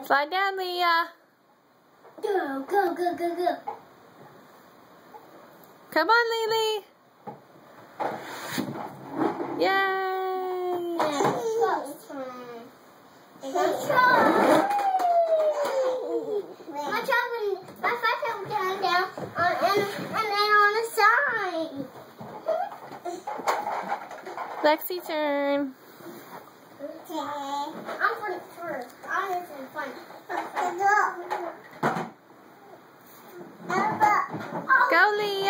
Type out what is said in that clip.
Slide down, Leah. Go, go, go, go, go. Come on, Lily. Yay! My father will down, and then on the side. Lexi, turn. Okay. I'm for the first. I'm just in front. Go, Leah.